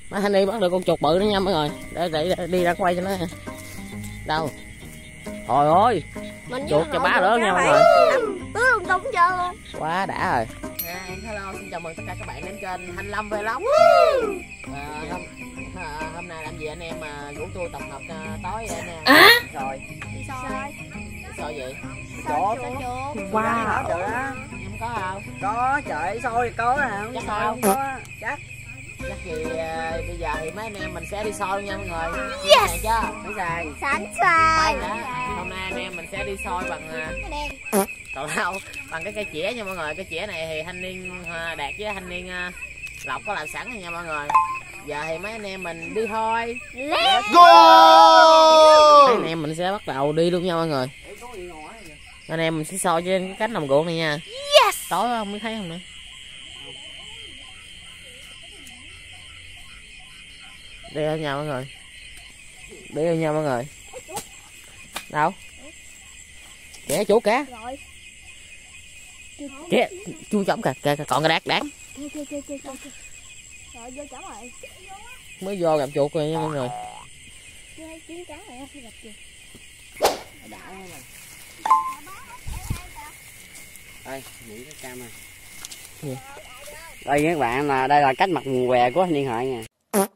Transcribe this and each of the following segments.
Má Thanh đi bắt được con chuột bự nữa nha mọi người. Để đi ra quay cho nó. Đâu? Trời ơi. Chuột cho bá nữa nha mọi người. Đúng chưa luôn. Quá đã rồi. Hello, xin chào mừng tất cả các bạn đến kênh Thanh Lâm Vlog. Hôm nay làm gì anh em mà rủ tôi tập hợp tối vậy nè. Rồi. Đi soi. Soi gì? Chuột. Wow. Em có không? Có, trời soi có nè, không soi không có. Chắc thì bây giờ thì mấy anh em mình sẽ đi soi nha mọi người. Yes. Này chưa? Sẵn sàng. Sẵn sàng. Hôm nay anh em mình sẽ đi soi bằng tào lao, bằng cái cây chĩa nha mọi người. Cái chĩa này thì thanh niên Đạt với thanh niên Lộc có làm sẵn rồi nha mọi người. Giờ thì mấy anh em mình đi thôi. Let's go. Mấy anh em mình sẽ bắt đầu đi luôn nha mọi người. Anh em mình sẽ soi trên cái cánh đồng ruộng này nha. Yes. Tối không mới thấy không nữa. Đi ở nhà mọi người. Đi ở nhà mọi người. Đâu? Kẻ chủ cá. Kìa, chu chổng kìa, còn cái đáng. Rồi vô chổng rồi. Mới vô gặp chuột rồi nha mọi người. Kiếm cá này không gặp chuột. đây, nghĩ cái cam này. Đây các bạn, là đây là cách mặt nguồn què của anh Liên Hội nha.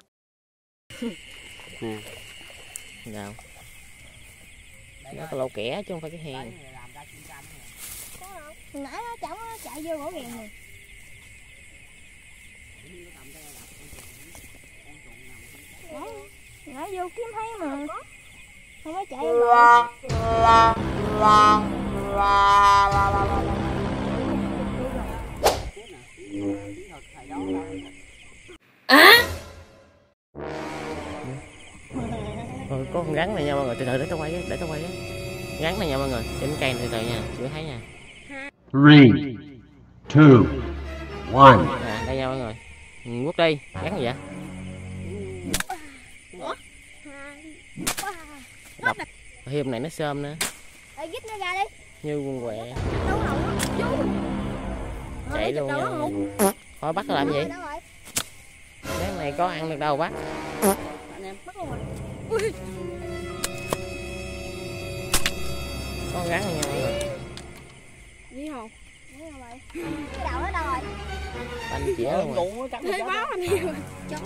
Nè. Nào. Nó có lỗ kẻ chứ không phải cái hèn. Nãy nó chổng nó chạy vô gỗ ghèn này. Nãy vô kiếm thấy mà. Không có chạy vô. Rồi có con rắn này nha mọi người, từ từ để tao quay á, rắn này nha mọi người, trên cây từ từ nha, chưa thấy nha. 3, 2, 1. Đây nha mọi người, quất đi, rắn gì vậy? Đập, hiệp này nó xôm nữa. Gít nó ra đi. Như con quẹ. Chạy luôn nha. Thôi bắt nó làm gì? Rắn này có ăn được đâu bắt. Bắt luôn rồi. Con rắn này nha mọi người. Đi hồn. Cái đầu nó đâu rồi? Banh chĩa luôn rồi. Thấy báo anh nhiều.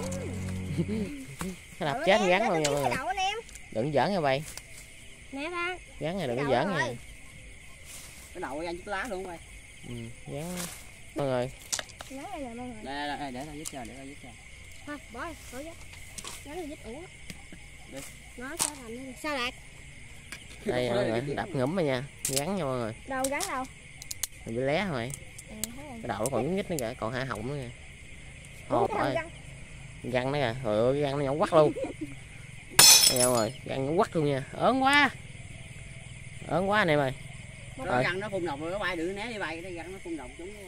Nó đập chết con rắn luôn nha mọi người. Đừng giỡn nha bay. Nè ba. Rắn này đừng có giỡn nha. Cái đầu ăn chút lá luôn bay. Rắn mọi người. Đây để tao giúp cho, Thôi, bỏ đi, bỏ dứt. Nó dứt ủ. Nó sẽ thành sao Đạt? Đây mọi người, đập ngủm rồi nha, rắn nha mọi người. Đâu rắn đâu? Mình bị lé rồi. Cái đầu nó còn nhúc nhích nữa kìa, còn 2 họng nữa kìa. Hột ơi. Răng nó kìa, trời ơi, răng nó nhọn quắt luôn. Đây mọi người, răng nó quắt luôn nha, ớn quá anh em ơi. Nó răng nó phun độc rồi, nó bay đừng né đi bay, cái răng nó phun độc chúng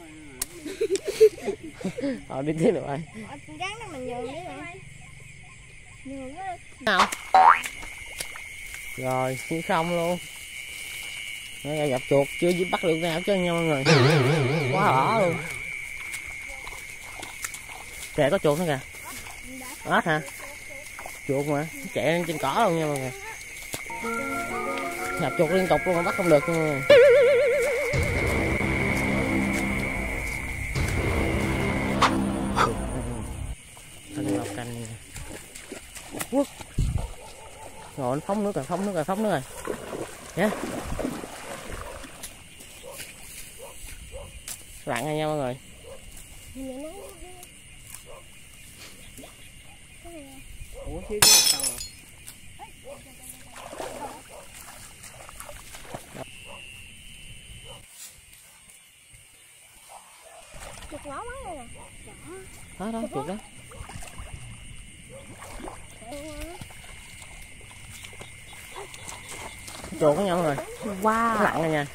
nó. Đi tiếp rồi bay. Rắn nó mình nhường đi mà. Nhường nó. Nào. Rồi, cũng xong luôn. Nó ra gặp chuột chưa giúp bắt được nào chứ nha mọi người. Quá ỏ luôn. Kìa có chuột nữa kìa. Ếch hả? Chuột mà, nó chạy lên trên cỏ luôn nha mọi người. Gặp chuột liên tục luôn mà bắt không được nha mọi người. Thanh lọc canh nha. Quốc. Rồi nó phóng nước rồi. Nha. Lặn rồi nha mọi người. Ủa chứ cái sao rồi? Chuột ló mấy đây nè. Đó chuột đó. Chuột đó nha mọi người. Wow. Nó lặn rồi nha.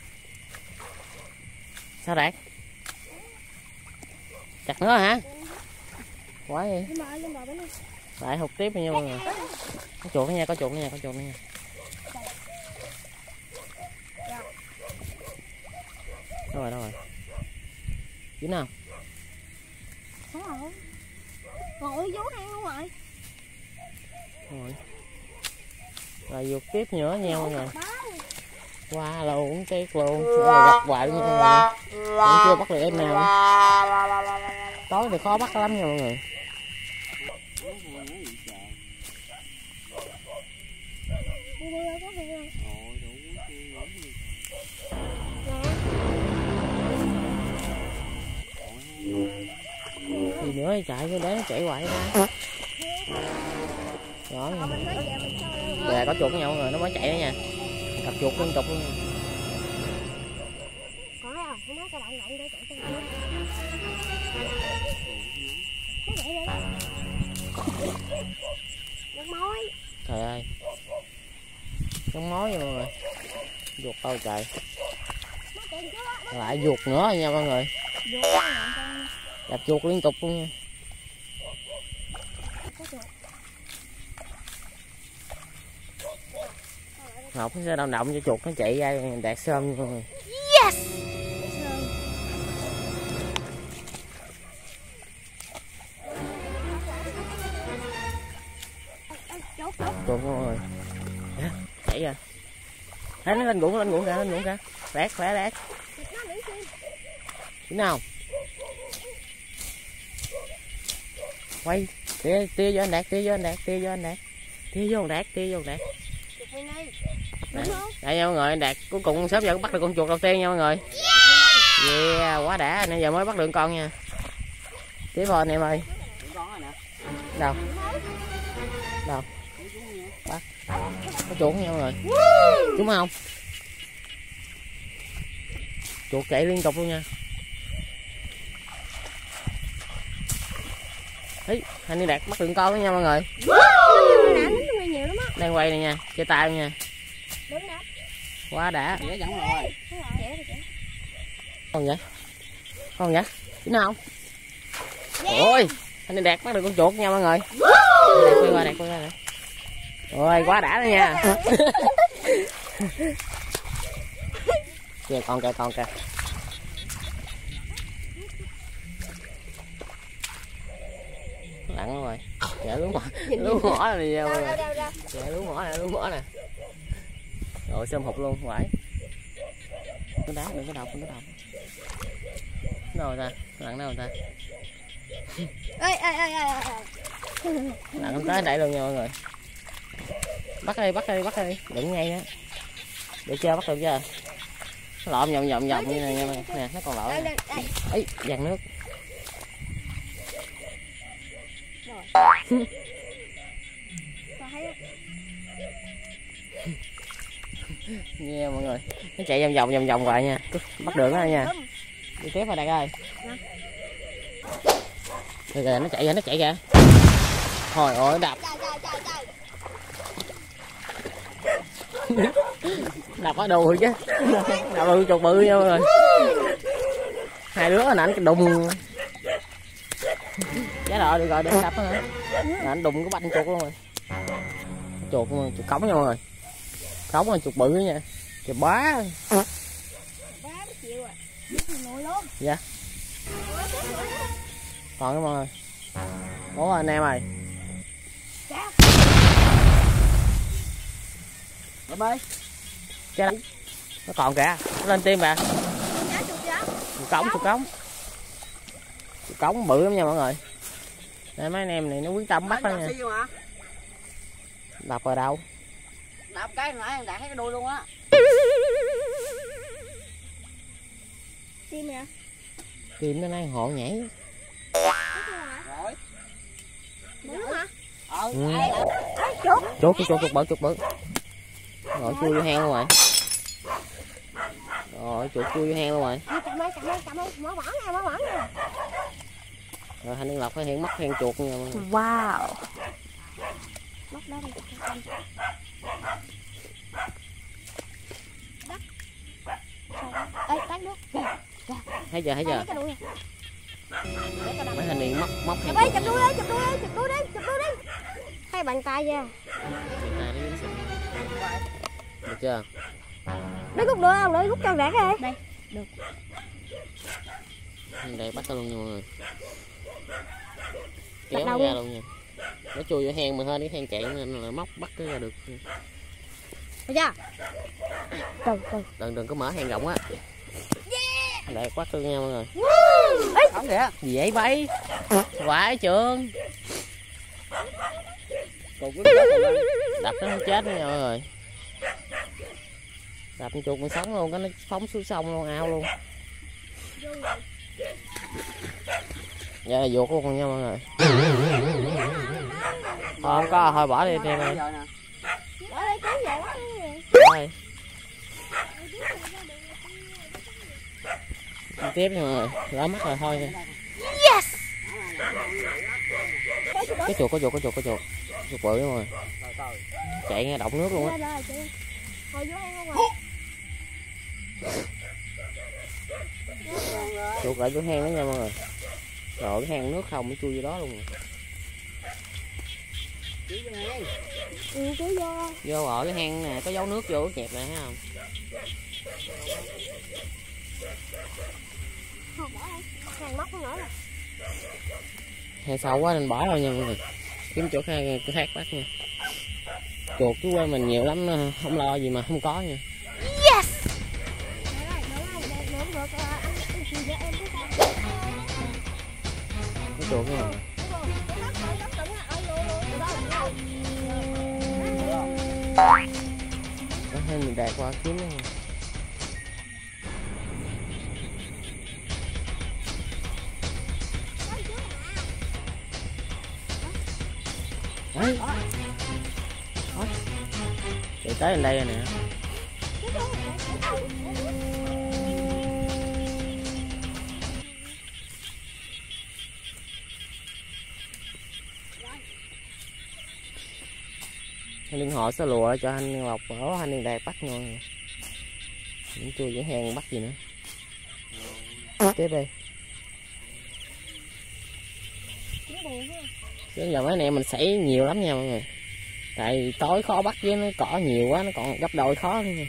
Sao Đạt? Chặt nữa hả? Quá vậy. Lại hụt tiếp nha mọi người. Có chuột nữa nha. Đâu rồi? Dính không? Ngồi vú ăn luôn rồi. Rồi vụt tiếp nữa nha mọi người. Qua luôn tiếc luôn. Gặp hoài luôn mọi người. Vẫn chưa bắt được em nào. Tối thì khó bắt lắm nha mọi người. Gì nữa chạy vô để nó chạy hoài ra. Đó. Dạ có chuột nhau mọi người, nó mới chạy đó nha. Gặp chuột liên tục luôn. Có à, nó nói cái động để chạy trên kia. Con mối. Trời ơi. Con mối nha mọi người. Chuột đâu trời. Lại chuột nữa nha mọi người. Gặp chuột liên tục luôn nha. Ngọc sẽ động động cho chuột nó chạy ra đạt sơm nha mọi người. Yes. Chuột mọi người. Chạy ra. Thấy nó lên ruộng ra. Rác khỏe rác. Chứ nào. Quay, tia vô anh Đạt. Tia vô anh Đạt. Đây nha mọi người, anh Đạt cuối cùng sớm giờ bắt được con chuột đầu tiên nha mọi người. Yeah, quá đã, nãy giờ mới bắt được con nha. Tiếp thôi anh em ơi. Đâu? Bắt. Có chuột nha mọi người. Đúng không? Chuột chạy liên tục luôn nha. Ấy, anh Đạt bắt được con đó nha mọi người. Đang quay này nha, chơi tay nha. Quá đã. Con vậy? Chứ nào? Ôi, anh Đạt bắt được con chuột nha mọi người. Đạt quay qua. Ôi, quá đã đó nha. Kìa con kìa. Lặn rồi. Dạ lú mỏ này nha mọi người. Dạ lú mỏ nè. Rồi xôm hụt luôn, quải. Đừng có đọc. Đâu rồi ta? Lặn đâu rồi ta? Lặn tới đẩy luôn nha mọi người. Bắt đi. Đừng ngay á. Được chưa? Bắt được chưa? Nó lộn vòng như này nha mọi người. Nè, nó còn lộn. Ấy, dàn nước. Nghe mọi người, nó chạy vòng hoài nha. Bắt được đó nha. Đi tiếp rồi Đạt ơi. Kìa, nó chạy kìa. Thôi ôi đập. Đập ở đùi chứ. Đập đùi chuột bự nha mọi người. Hai đứa anh cái đùng. Giá đợi được rồi, đừng đập nữa. Anh đùng cái banh chuột luôn rồi. Chuột cống nha mọi người. Cống là chuột bự nha. Chuột bá. Dạ. Còn cái mọi người. Ủa anh em ơi. Bye bye. Nó còn kìa, nó lên tim kìa. Chuột cống bự lắm nha mọi người. Đây mấy anh em này nó quyết tâm bắt đó nha. Đập ở đâu? Đập cái nãy Đạt thấy cái đuôi luôn á. Tim nè. Tim nó đang hộ nhảy. Rồi. Bự hả? Chuột bự. Rồi chui vô hang luôn rồi. Chuột chui vô hang luôn rồi. Cầm ơi, mở bỏng nè. Rồi Thanh Niên Lộc phải hiện mắt hang chuột nha. Wow. Mất đó đi. Ê, tắt nước. Thấy chưa? Mấy thanh niên móc hang chuột. Chụp đuôi đi. Hai bàn tay ra. Được chưa? Nó rút được không? Để rút cho Đạt đi. Đây, được. Đây bắt luôn nha mọi người. kéo nó ra luôn nha. Nó chui vô hang mà hơi cái hang cạn nên là móc bắt cái ra được. Thấy chưa? Đừng có mở hang rộng á. Để quát thương nhau mọi người. Không kìa. Gì vậy bay? Quải Trường. Đập nó không chết nữa nha mọi người. Đập con chuột mình sống luôn, cái nó phóng xuống sông luôn, ao luôn. Dạ là vuột luôn nha mọi người. Thôi không có, thôi bỏ đi đi này. Rồi. Tiếp nha mọi người, lỡ mắt rồi thôi nha. Yes. Có chuột bự mọi người. Chạy nghe động nước luôn á. Chuột lại vô hang đó nha mọi người. Rồi cái hang nước không nó chui vô đó luôn. Vô ở cái hang nè, có dấu nước vô chẹp này thấy không? Hang sâu quá nên bỏ rồi nha mọi người. Kiếm chỗ khác bắt nha. Chuột chú quê mình nhiều lắm, không lo gì mà không có nha. Yes. Cái chuột nha. Có thêm mình đạt qua kiếm nữa nha. Đấy. Chạy tới lên đây rồi nè. Anh Liên Hội sẽ lùa cho anh Lộc ở anh Liên Đạt bắt ngon rồi. Những chui với hang bắt gì nữa. Tiếp đi. Chứ giờ mấy anh em mình xảy nhiều lắm nha mọi người. Tại tối khó bắt với nó cỏ nhiều quá, nó còn gấp đôi khó nữa nha.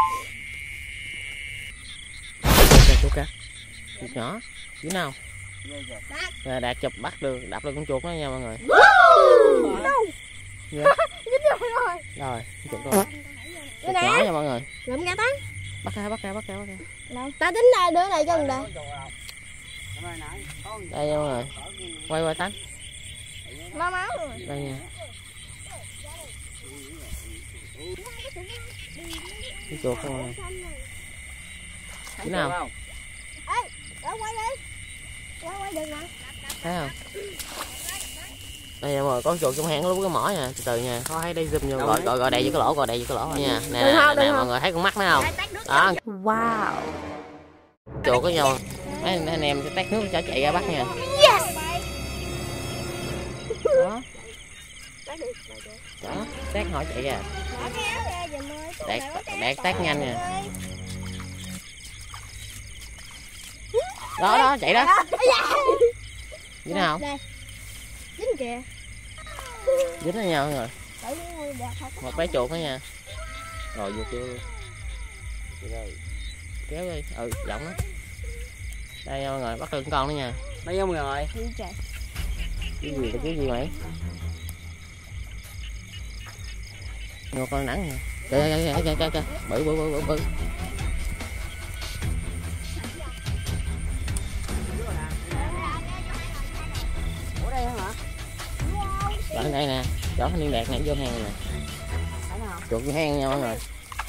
Chuột kìa. Chuột nhỏ. Dưới nào? Rồi Đạt chụp bắt được, đập được con chuột đó nha mọi người. Dạ. Rồi, chuột rồi. Chuột nhỏ nha mọi người. Lượm ra tán. Bắt ra. Ta tính ra đứa này cho mình đây. Đây nha mọi người. Quay tán. Máu rồi. Đây nha. Cái chuột không. Cái nào? Ê, quay đi. Quay đừng nè. Thấy không? Đây nha mọi người, có chuột trong hang lúc cái mỏ nha, từ từ nha, có thấy đây zoom vô gọi đầy vô cái lỗ, nha. Nè mọi người thấy con mắt nó không? Đó. Wow. Chuột với nhau. Mấy anh em sẽ tát nước cho chạy ra bắt nha. Yes. Đó. Đó, tát hỏi chạy ra. Đạt tát nhanh nha. Đó, chạy đó. Dính nào? Dính kìa. Dính với nhau rồi. Một bé chuột đó nha. Rồi vô kêu. Kéo đi, rộng đó. Đây nha mọi người, bắt được con nữa nha. Đây nha mọi người. Cái gì mày? Ngồi con nắng nè. Kìa. Bự. Ở đây nè, chỗ Liên Đạt này vô hang nè. Chuột vô hang nha mọi người.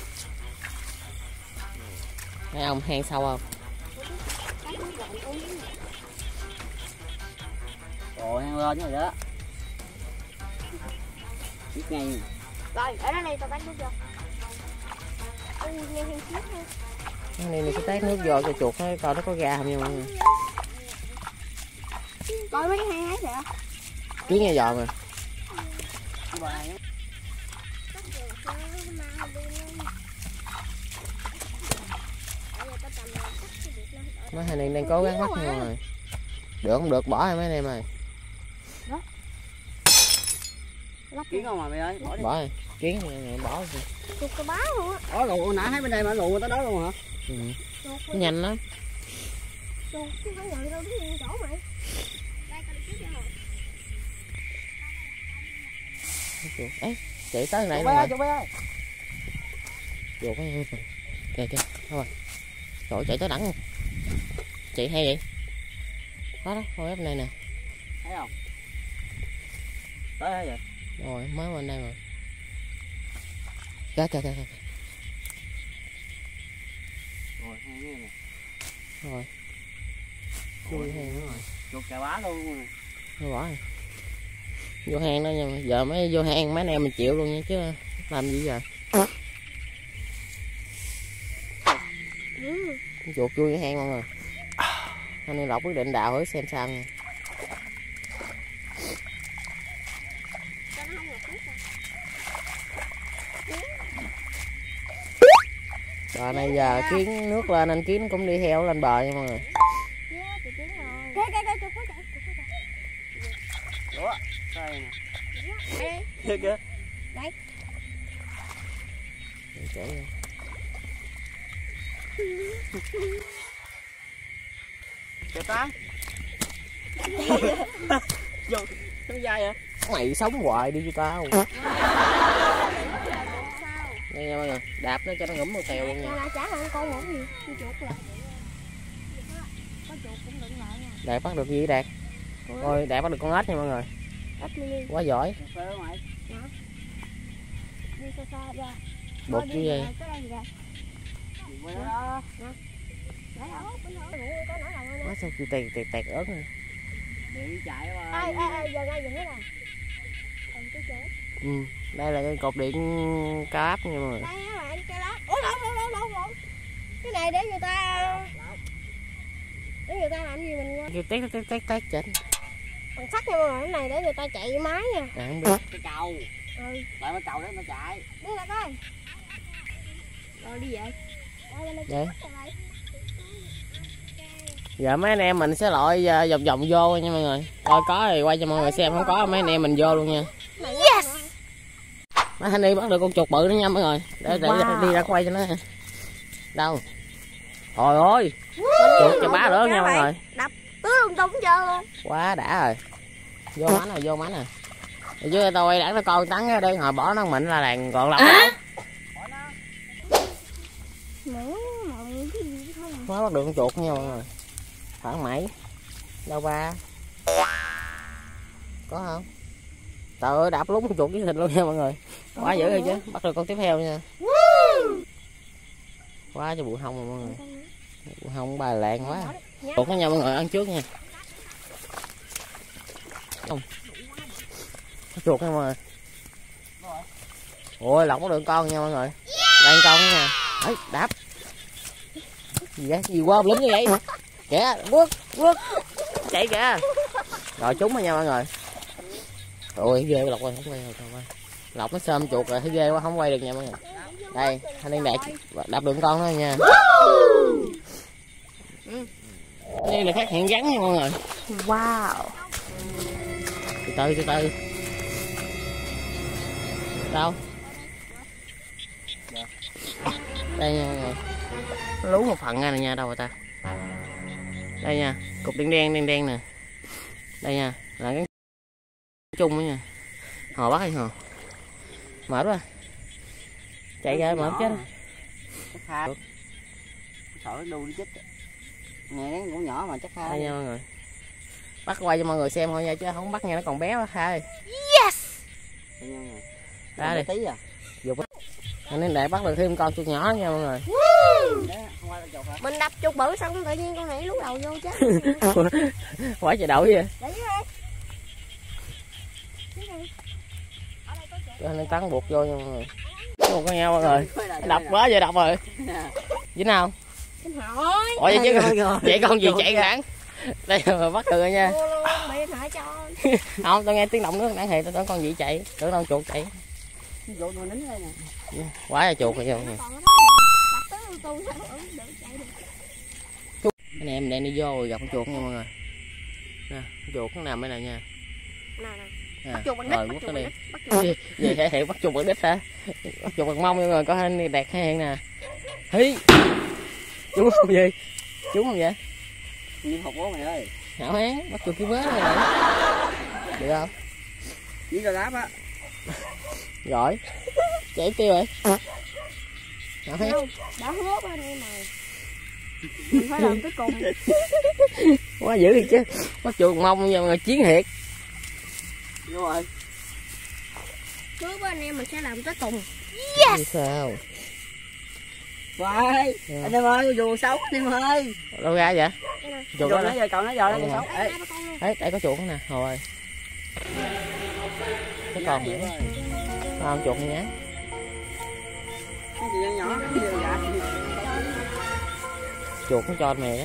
Thấy không, hang sâu không? Ồ, hang lên chứ rồi đó. Biết ngay. Rồi, ở đây này tao tát nước vô. Nghe hang xíu ha. Cái này mình sẽ tát nước vô cho chuột nó coi nó có ra không nha mọi người. Coi mấy cái hang ấy kìa. Kiến nghe giò mà. Mấy anh em đang cố gắng bắt nha mọi người. Được không được bỏ mấy anh em ơi. Kiến không mà mày ơi, bỏ đi. Bỏ đi. Kiến bỏ đi. Chuột tao báo luôn á. Đó lụ nãy thấy bên đây mà lụ tới đó luôn hả? Ừ. Nó nhanh lắm. Chuột chứ phải nhận đâu đứng yên chỗ mày. Đây tao đi trước cho rồi. ấy chạy tới này rồi. chuột ấy kìa kìa thôi rồi chạy tới đẳng luôn chạy hay vậy đó thôi ép này nè thấy không tới vậy rồi mới bên đây rồi kìa kìa kìa rồi hang nè rồi chui hang nữa rồi chuột cà bá luôn thôi bỏ rồi vô hang đó nha giờ mới vô hang mấy anh em mình chịu luôn nha chứ làm gì giờ chuột chui vô hang mọi người anh em Lộc quyết định đào thử xem sao nha bờ này giờ kiến nước lên anh kiến cũng đi theo lên bờ nha mọi người ủa sao nè kìa kìa đấy chạy kìa ta vô nó dai vậy mày sống hoài đi với tao đây nha mọi người đạp nó cho nó ngủm một tèo luôn nha là trả lại con một gì con chuột là có chuột cũng đựng lại nha Đạt bắt được gì Đạt rồi Đạt bắt được con ếch nha mọi người ếch mini quá giỏi đi xa xa ra bột chứ gì quá sao kêu tẹt tẹt tẹt ớt nè chạy giờ ngay dừng cái này đây là cái cột điện cao áp nha mọi người đây á bạn cái đó ủa lộn cái này để người ta làm gì mình kêu tét chết bằng sắt nha mọi người, cái này để người ta chạy máy nha không biết cái cầu lại cái cầu đấy nó chạy đi là coi rồi đi vậy vậy giờ mấy anh em mình sẽ lội vòng vòng vô nha mọi người coi có thì quay cho mọi người xem không có mấy anh em mình vô luôn nha yes mấy anh đi bắt được con chuột bự nữa nha mọi người để đi ra quay cho nó đâu trời ơi chuột cho bá nữa nha mọi người đập tứ lung tung trơn luôn quá đã rồi vô mánh rồi chứ tôi đã nó coi tắn đây hồi bỏ nó mịn là đàn còn lọc mới bắt được con chuột nha mọi người khoảng mấy đâu ba có không trời ơi đạp lúng con chuột với thịt luôn nha mọi người quá dữ rồi chứ bắt được con tiếp theo nha quá cho bụi hông rồi mọi người bụi hông bài lạng quá chuột nó nha mọi người ăn trước nha không chuột nha mọi người ôi Lộc có được con nha mọi người đây con nha ấy đạp gì vậy gì qua lính như vậy kìa bước chạy kìa rồi trúng rồi nha mọi người ôi ghê Lộc ơi không quay rồi Lộc nó xôm chuột rồi thấy ghê quá không quay được nha mọi người đây anh đang đạp được con thôi nha đây là phát hiện rắn nha mọi người wow từ từ đâu đây nha mọi người lú một phần này nha đâu rồi ta đây nha cục đen đen nè đây nha là cái chung đó nha hò bắt hay hò mệt quá chạy ra mệt chết sợ nó đu đi chết nghe nó cũng nhỏ mà chắc hai đây nha mọi người bắt quay cho mọi người xem thôi nha chứ không bắt nghe nó còn bé quá khai yes ra đi tí à nên để bắt được thêm con chuột nhỏ nha mọi người mình đập chuột bự xong tự nhiên con này lú đầu vô chứ quá trời đậu vậy nên tắn buộc vô nha mọi người một con nhau mọi người đập quá vậy đập rồi dính nào ủa vậy chứ vậy con gì chạy rắn đây mà bắt được rồi nha không tôi nghe tiếng động nước nãy thì tôi tưởng con gì chạy tưởng đâu chuột chạy quá là chuột rồi nha mọi người anh em đang đi vô rồi gặp con chuột nha mọi người nè chuột nó nằm đây nè nha bắt chuột bằng đít vậy thể hiện bắt chuột bằng đít hả bắt chuột bằng mông mọi người có hình đạt hay hiện nè hí trúng không gì trúng không vậy nhưng học bố mày ơi hảo hán bắt chuột kia mới này được không chỉ là đáp á Rồi. Chạy tiêu rồi. Nào thấy. Không, đã hốt anh em mày. Mình phải làm tới cùng. Quá dữ đi chứ. Bắt chuột mông nhưng mà chiến thiệt. Đúng rồi. Hứa với anh em mình sẽ làm tới cùng. Yes. Sao? Vậy. Anh em ơi, dù xấu anh em ơi. Đâu ra vậy? Chuột đó nó giờ còn nó giờ nó xấu. Đấy, đây có chuột nè, rồi. Cái con nữa. Không chuột nhá. Cái gì nhỏ cái gì dạ. Chuột nó cho mày đó.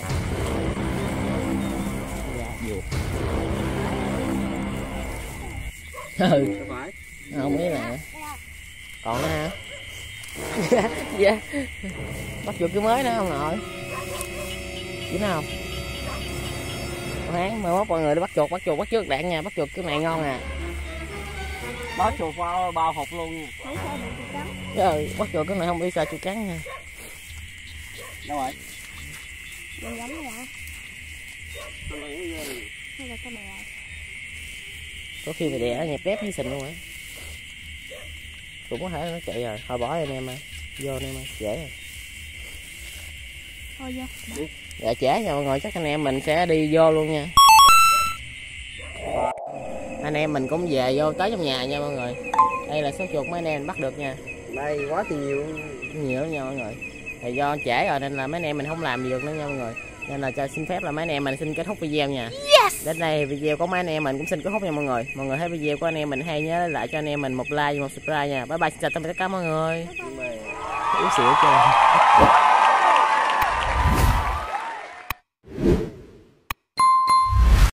Dạ, chuột. Ừ. Không biết nè. Còn nữa hả? Dạ. Bắt chuột cái mới nữa không nội? Dính không? Hán mai mốt mọi người đi bắt trước đạn nha, bắt chuột cái này ngon nè. Bắt chuột qua bao hộp luôn nha. Rồi, bắt chuột cái này không bị sợ chuột cắn nha. Đâu rồi? Mình giống vậy. Hay là cái này rồi. Có khi mày đè nhẹp bếp với sình luôn á. Cũng có thể nó chạy rồi, thôi bỏ anh em ơi. Vô anh em ơi, dễ rồi. Thôi vô. Dạ trễ nha mọi người, chắc anh em mình sẽ đi vô luôn nha. Anh em mình cũng về vô tới trong nhà nha mọi người. Đây là số chuột mấy anh em bắt được nha. Đây quá thì nhiều. Nhiều lắm nha mọi người. Thì do trễ rồi nên là mấy anh em mình không làm gì được nữa nha mọi người. Nên là cho xin phép là mấy anh em mình xin kết thúc video nha. Đến đây video của mấy anh em mình cũng xin kết thúc nha mọi người. Mọi người thấy video của anh em mình hay nhớ lại cho anh em mình một like và một subscribe nha. Bye bye, xin chào tất cả mọi người. Uống xỉu chưa?